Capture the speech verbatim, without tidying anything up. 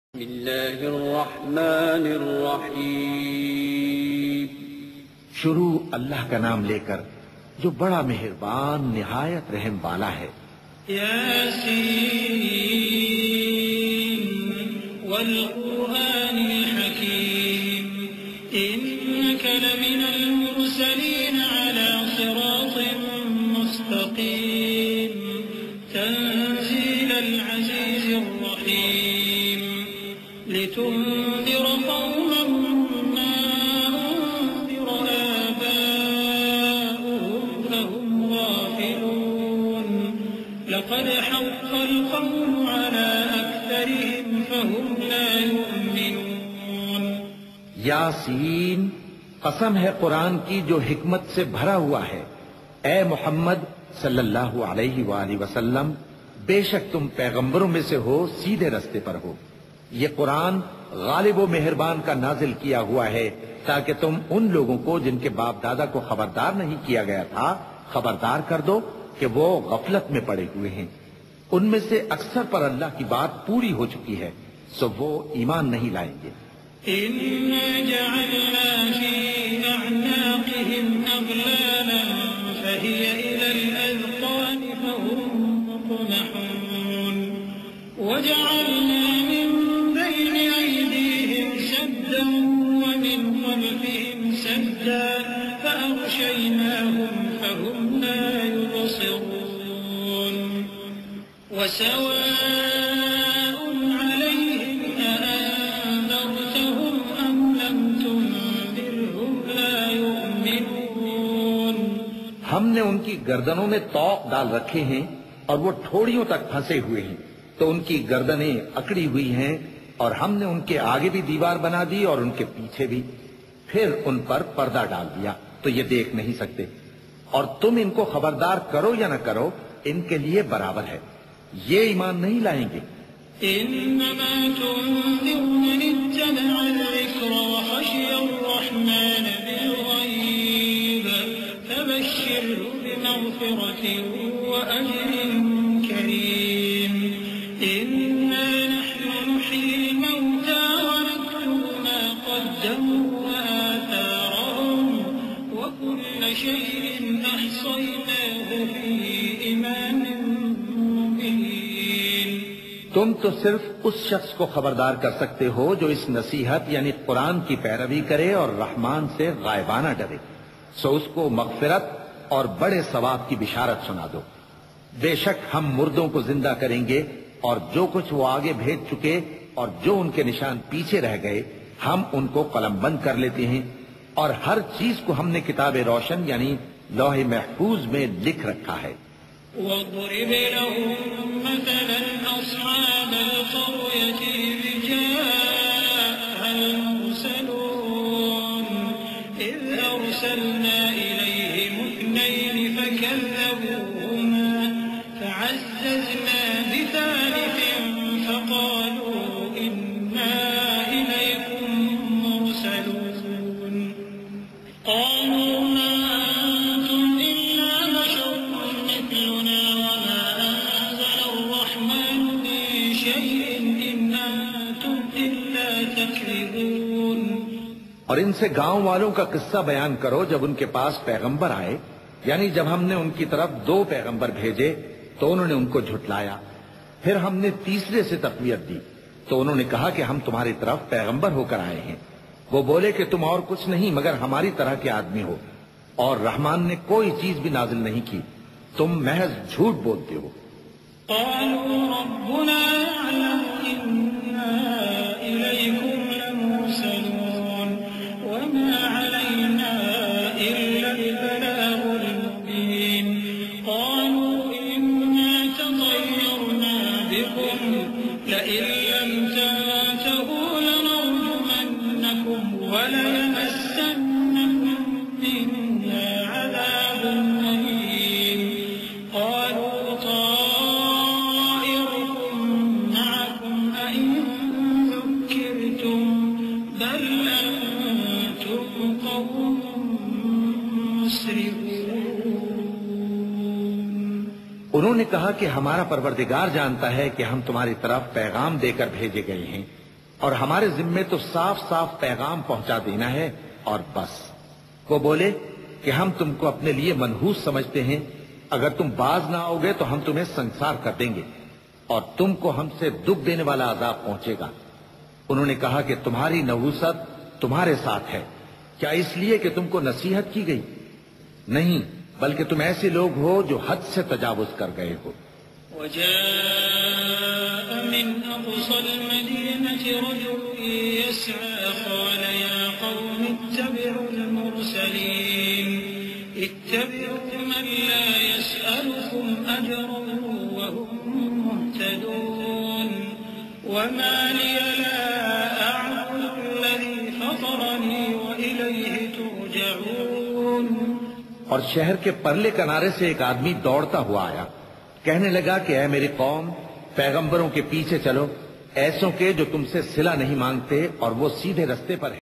بسم اللہ الرحمن الرحیم۔ شروع اللہ کا نام لے کر جو بڑا مہربان نہایت رحم والا ہے۔ یاسین والقرآن الحکیم انک لمن المرسلین علی صراط مستقیم تنزیل العزیز الرحیم لتنذر قوما ما أنذر آباؤهم فهم غافلون لقد حق القول على أكثرهم فهم لا يؤمنون۔ یاسین، قسم ہے قرآن کی جو حکمت سے بھرا ہوا ہے۔ اے محمد صلی اللہ علیہ وآلہ وسلم، بے شک تم پیغمبروں میں سے ہو، سیدھے رستے پر ہو۔ یہ قرآن غالب و مہربان کا نازل کیا ہوا ہے تاکہ تم ان لوگوں کو جن کے باپ دادا کو خبردار نہیں کیا گیا تھا خبردار کر دو کہ وہ غفلت میں پڑے ہوئے ہیں۔ ان میں سے اکثر پر اللہ کی بات پوری ہو چکی ہے، سو وہ ایمان نہیں لائیں گے۔ إِنَّا جَعَلْنَا فِي أَعْنَاقِهِمْ أَغْلَالًا فَهِيَ إِلَى الْأَذْقَانِ فَهُمْ مُقْمَحُونَ وَجَعَلْنَا مِن بَيْنِ أَيْدِيهِمْ سَدًّا وَمِنْ خَلْفِهِمْ سَدًّا فَأَغْشَيْنَاهُمْ فَهُمْ لَا يُبْصِرُونَ وَسَوَاءٌ عَلَيْهِمْ أَأَنذَرْتَهُمْ أَمْ لَمْ تُنذِرْهُمْ لَا يُؤْمِنُونَ۔ ہم نے ان کی گردنوں میں طوق ڈال رکھے ہیں اور وہ ٹھوڑیوں تک پھنسے ہوئے ہیں، تو ان کی گردنیں اکڑی ہوئی ہیں، اور ہم نے ان کے آگے بھی دیوار بنا دی اور ان کے پیچھے بھی، پھر ان پر پردہ ڈال دیا تو یہ دیکھ نہیں سکتے، اور تم ان کو خبردار کرو یا نہ کرو ان کے لیے برابر ہے، یہ ایمان نہیں لائیں گے۔ إنما تنذر من اتبع الذكر وخشي الرحمن بالغيب فبشره بمغفرة وأجر كريم إنا نحن نحيي الموتى ونكتب ما قدموا وآثارهم وكل شيء أحصيناه في إمام مبين۔ تم تو صرف اس شخص کو خبردار کر سکتے ہو جو اس نصیحت یعنی قرآن کی پیروی کرے اور رحمان سے غائبانہ ڈرے، سو اس کو مغفرت اور بڑے ثواب کی بشارت سنا دو۔ بے شک ہم مردوں کو زندہ کریں گے، اور جو کچھ وہ آگے بھیج چکے اور جو ان کے نشان پیچھے رہ گئے ہم ان کو قلم بند کر لیتے ہیں، اور ہر چیز کو ہم نے کتاب روشن یعنی لوح محفوظ میں لکھ رکھا ہے۔ واضرب لهم مثلا أصحاب القرية إذ جاءها المرسلون إذ أرسلنا إليهم اثنين فكذبوهما فعززنا بثالث فقالوا إنا إليكم مرسلون قالوا ما أنتم إلا بشر مثلنا وما أنزل الرحمن من شيء إن أنتم إلا تكذبون۔ اور ان سے گاؤں والوں کا قصہ بیان کرو جب ان کے پاس پیغمبر آئے، یعنی جب ہم نے ان کی طرف دو پیغمبر بھیجے تو انہوں نے ان کو جھٹلایا، پھر ہم نے تیسرے سے تقویت دی تو انہوں نے کہا کہ ہم تمہاری طرف پیغمبر ہو کر آئے ہیں۔ وہ بولے کہ تم اور کچھ نہیں مگر ہماری طرح کے آدمی ہو، اور رحمان نے کوئی چیز بھی نازل نہیں کی، تم محض جھوٹ بولتے ہو۔ قالوا ربنا يعلم إنا إليكم لمرسلون وما علينا إلا البلاغ المبين قالوا إنا تطيرنا بكم لئن لم تنتهوا لنرجمنكم وليمسنكم منا عذاب أليم قالوا طائركم معكم أئن ذكرتم بل أنتم قوم مسرفون۔ انہوں نے کہا کہ ہمارا پروردگار جانتا ہے کہ ہم تمہاری طرف پیغام دے کر بھیجے گئے ہیں، اور ہمارے ذمے تو صاف صاف پیغام پہنچا دینا ہے اور بس۔ وہ بولے کہ ہم تم کو اپنے لیے منحوس سمجھتے ہیں، اگر تم باز نہ آؤ گے تو ہم تمہیں سنسار کر دیں گے اور تم کو ہم سے دکھ دینے والا عذاب پہنچے گا۔ انہوں نے کہا کہ تمہاری نحوست تمہارے ساتھ ہے، کیا اس لیے کہ تم کو نصیحت کی گئی؟ نہیں، بلکہ تم ایسے لوگ ہو جو حد سے تجاوز کر گئے ہو۔ وجاء من أقصى المدينة رجل يسعى قال يا قوم اتبعوا المرسلين اتبعوا من لا يسألكم أجرا وهم مهتدون وما لي لا أعبد الذي فطرني وإليه ترجعون۔ اور شہر کے پرلے کنارے سے ایک آدمی دوڑتا ہوا آیا، کہنے لگا کہ اے میری قوم، پیغمبروں کے پیچھے چلو، ایسوں کے جو تم سے صلہ نہیں مانگتے اور وہ سیدھے رستے پر ہیں۔